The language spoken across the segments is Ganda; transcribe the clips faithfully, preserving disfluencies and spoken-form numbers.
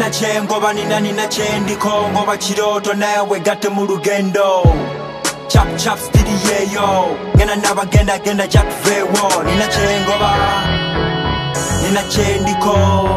Nina chengoba nina nina chendiko ngoba chiroto nawe gatte mu lugendo chap chap steady yeah yo ngena nabagenda genda jack vewo nina chengoba nina chendiko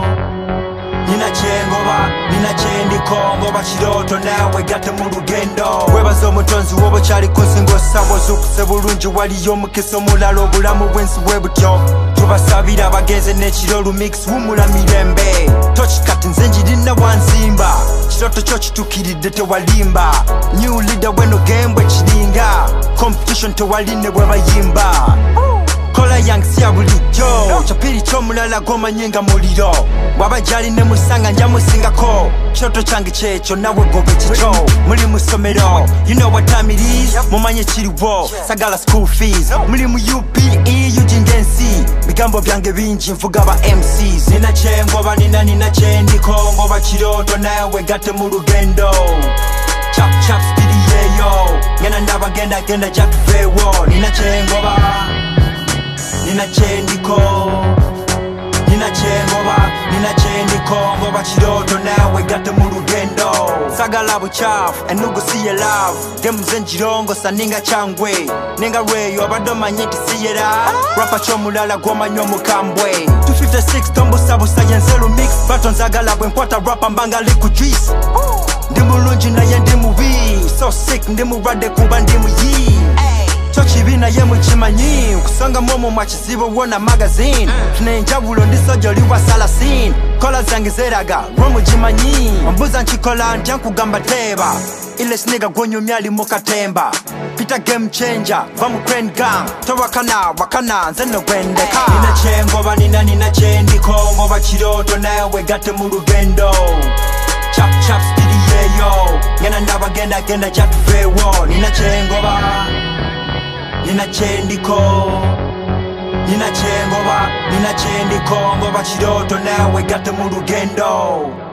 nina chengoba nina chendiko ngoba chiroto nawe gatte mu lugendo webazo mutonzi wobo chali kosingo sabo zukuse bulungi waliyo mukiso mulalo bulamu bwensi bwebutyo tubasabira bagenze n'ekirolu mix wumula mirembe tochikati nzenjirina wansimba kiroto kyo kitukiridde tewalimba new leader weno gembwe kiringa competition tewaline bwebayimba kola yang siya bulijjo chapiri ky'omulala gomanyenga muliro bwabajali ne musanga nja musingako kiroto kyange kyekyo nawe gobe kikyo muli mu ssomero you know what time it is mumanye kiriwo sagala school fees muli mu U P E ujingensi bigambo byange bingi nvuga ba M Cs nina chengoba nina nina chendiko ngoba kiroto nawe gatte mu lugendo chap chap speedy yeah yo ngena ndabagenda genda jack vewo nina chengoba nina chendiko nina chengoba nina chendiko ngoba kiroto nawe gatte mu lugendo sagala buchafu enugu siye love dem zenjirongo saninga changwe ninga reyo abadomanye tisiyera rapa chomulala gomanyo mukambwe two fifty-six tombo sabu sayenzelu mix baton zagala bwenkwata rapa mbanga liku juice ndi mulungi naye ndi mubi so sick ndi murade kuba ndi muyi chokibina ye mukimanyi kusanga momo mwakizibo wona magazine tunenjabulo ndi sojo liwa salasin kola zange zeraga rwo mukimanyi mbuza nkikola ntya nkugamba teba ile sniga gonyo myali mukatemba Peter game changer va mu crane gang towakana wakana nze no gwendeka nina chengoba nina nina chendiko ngoba kiroto nawe gatte mu lugendo chap chap speedy yeah yo ngena ndabagenda genda jack vewo nina chengoba nina chendiko nina chengoba nina chendiko ngoba kiroto nawe gatte mu lugendo